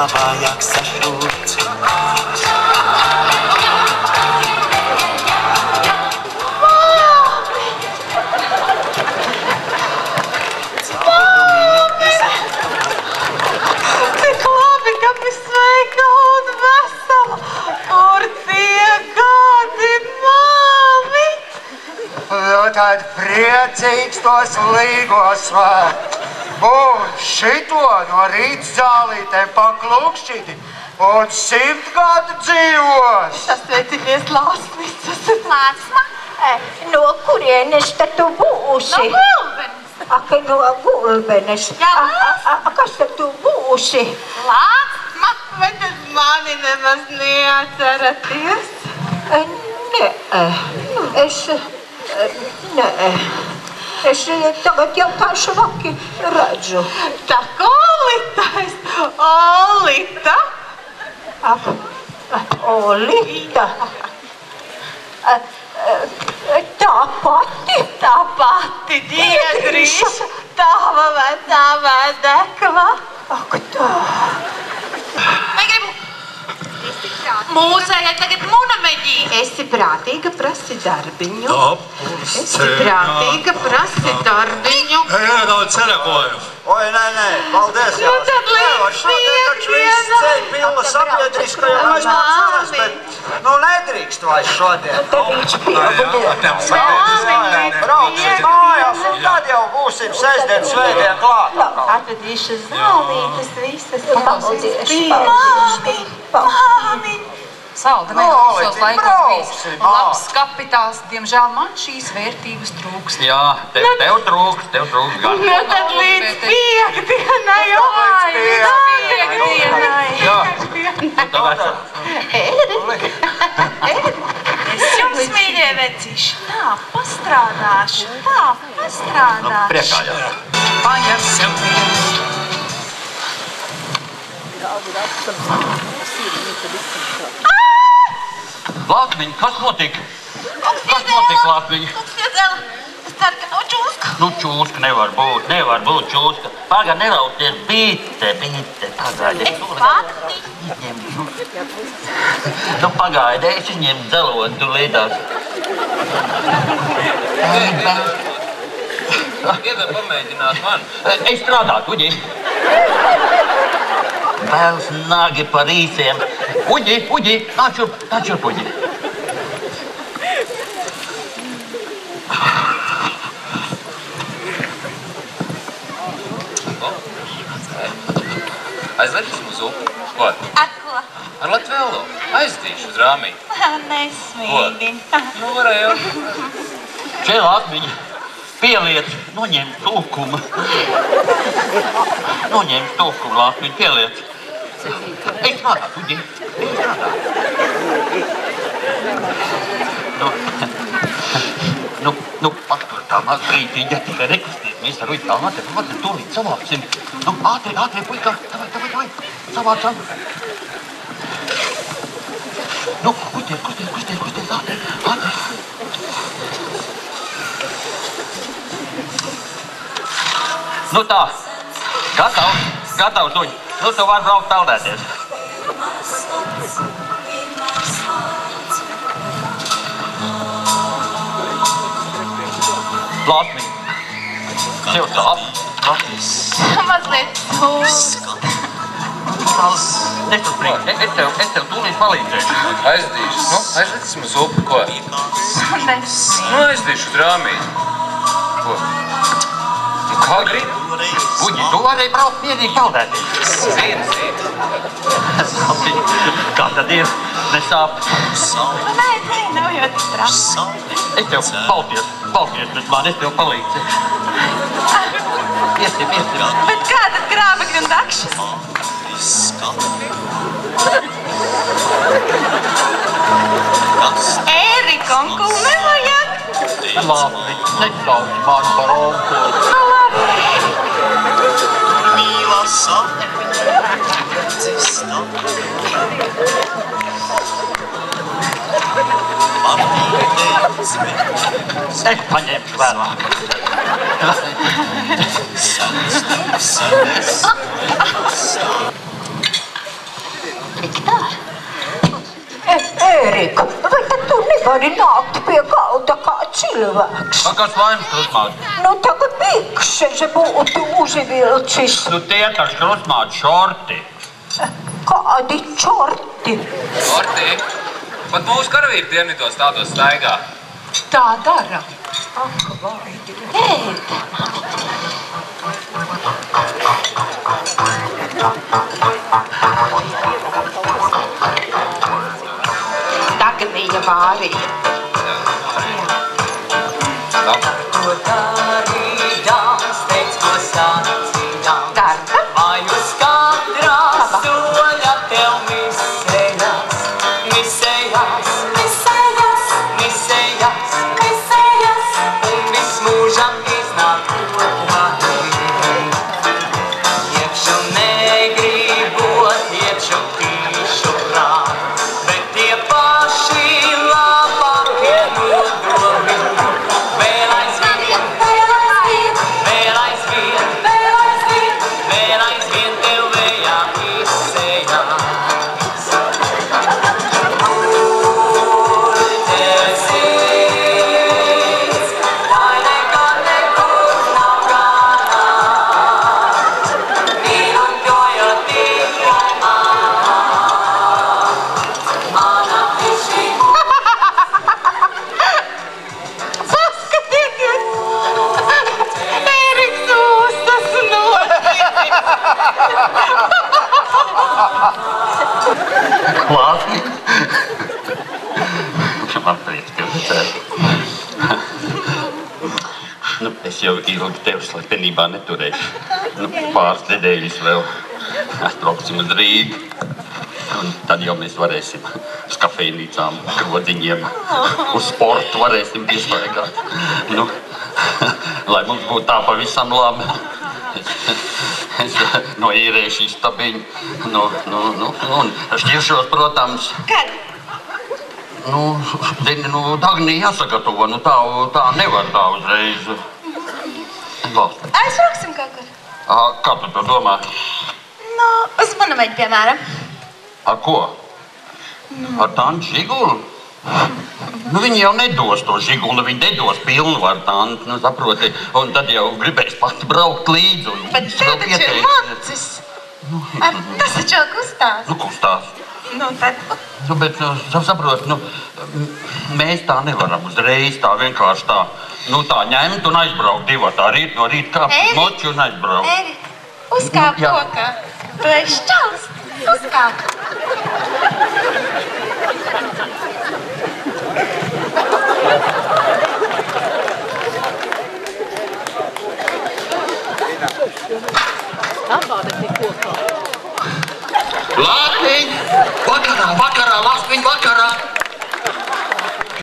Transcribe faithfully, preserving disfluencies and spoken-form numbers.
vajag sašūt. Tad priecīgs tos līgos svēt. Un šito no rīta zālītēm paklūkšķīti un simt gadu dzīvos. Tas veicinies Lāsmicas. Lāsma? No kurienes tad tu būsi? No Gulbenes. Ak, no Gulbenes. Jā, Lāsma. Kas tad tu būsi? Lāsma, vai tad mani nemaz neatceraties? Nē, es... Nē, es tagad jau tā švaki redzu. Tā kā Olitais, Olita. Olita? Tā pati? Tā pati, Diedrīša, tava vecā vēdekla. Ak, tā. Vai gribu? Mūsējai tagad munameģī. Esi prātīga, prasi darbiņu. Esi prātīga, prasi darbiņu. Jā, daudz cerekoju. Oi, nē, nē, paldies, jā. Nu tad līdz Taču viss ceļ pilna sabiedriskajā aizmācās, bet, nu, nedrīkst vairs šodien. Tad viņš piebudies. Brauksim mājās, un tad jau būsim sestdien, svētdien klāt. Atvedīšu zālītes visas. Paldies, Māmi, māmi. Salda, mēs visos laikos bijis labs kapitāls. Diemžēl man šīs vērtības trūkst. Jā, tev, tev trūkst, tev trūkst gan. Nu tad līdz piekdienai, oi, piekdienai. Jā, nu tad esam. Es jums, mīļie vecīši, tā pastrādāšu, tā pastrādāšu. Priekā, jā. Paņemsim vienu. Lāsmiņ, kas notika? Kas notika, Lāsmiņ? Kungs, es ceru, ka nav čūska. Nu, čūska nevar būt, nevar būt čūska. Pagad nerauties, bīte, bīte, pagaidi. Es pati. Nu, pagaidi, es viņiem dzelot, tu līdās. Iedam pamēģināt man. Es strādātu, Uģi. Bēls nagi par īsiem. Uģi, Uģi, nāc šurp, nāc šurp, Uģi. Aizvedīsim uz upi. Ko? Ar ko? Ar Latvēlo. Aizdīšu uz rāmīti. Nesmīgi. Nu, varēja jau. Šeit Lāsmiņa pieliec, noņem tūkumu. Noņem tūkumu, Lāsmiņa, pieliec. Es strādātu, Uģi. Es strādātu. Nu, nu, nu, pastor tā mazbrītiņa, ja tikai nekusties. Mēs ar Uģi tā ātri, ātri, tūlīt savāksim. Nu, ātri, ātri, puika, davai, davai, davai, savācam. Nu, kusties, kusties, kusties, kusties, ātri, ātri. Nu tā, gatavs, gatavs, Uģi. Nu, tu vari braukt peldēties. Lāsmiņ, tev sāp? Mazliet sūs. Nesaprīt, es tev, es tev tūlīt palīdzēšu. Aizdīšu. Nu, aizvedīsim uz upi. Ko? Nesmīgi. Nu, aiztīšu uz rāmīti. Ko? Nu, kā grib? Uģi, tu varēji braukt mierīgi peldēties. Zini, zini. Kā tad ir? Nesāp? Nu, nē, nē, nav jau tik traki. Es tev paldies, paldies, bet man es tev palīdzēšu. Iesim, iesim. Bet kā tad grābekļi un dakšas? Ērika, onkulu nevajag? Labi, nesauc man par onkulu. Nu, labi. Mīlā sapņi dzista. Es paņemšu vēlāk. Ērika, vai tad tu nevari nākt pie galda kā cilvēks? Kāds vainas krustmāt? Nu, tagad bikšeže būtu uzvilcis. Nu, tie taču krustmāt šorti. Kādi čorti? Orti, pat mūsu karavīri dienvidos tādos staigā. Tā dara. Dagnija Vārija. Ko darīdams, teic, ko sacīdams. Darba. Vai uz katrā soļa tev misējas, misējas, misējas, misējas, misējas, un viss mūžam iznāk otrādi. Iekšu negribot, iekšu tīšu prāt, bet tie paši labākie nodomi. Vēl aizvien, vēl aizvien, vēl aizvien, vēl aizvien, vēl aizvien tev vējā izsējās. Kur tev sirds, lai nekad nekur nav ganā, mīļojot tikai manā, manā pišķī. Paskatieties! Ēriks uztas Labi. Man prieks, ka redzēt. Nu, es jau ilgi tevi slepenībā neturēšu. Nu, pāris nedēļas vēl atbrauksim uz Rīgu. Un tad jau mēs varēsim uz kafejnīcām, krodziņiem, uz sportu varēsim izvaigāt. Nu, lai mums būtu tā pavisam labi. Es noīrēšu istabiņu, nu, nu, nu, un šķiršos, protams. Kad? Nu, zini, nu, Dagnija jāsagatavo, nu, tā, tā nevar tā uzreiz. Valsti. Aizbrauksim kaut kur. Kā tu to domā? Nu, uz Bunameģi, piemēram. Ar ko? Ar tantu Žigulu? Nu, viņi jau nedos to Žigulu, viņi nedos pilnvaru tantu, nu, saproti, un tad jau gribēs pati braukt līdzi. Un Bet tev taču ir macis. Ar, tas taču jau kustās. Nu, kustās. Nu, tad... Nu, bet, nu, saprot, nu, mēs tā nevaram uzreiz, tā vienkārši tā, nu, tā ņemt un aizbraukt divatā, rīt no rīta kāpt uz moči un aizbraukt. Erika, uzkāp Jā. kokā. Tu esi šķelst. Uzkāp. Latviņ, vakarā, vakarā, Latviņ, vakarā.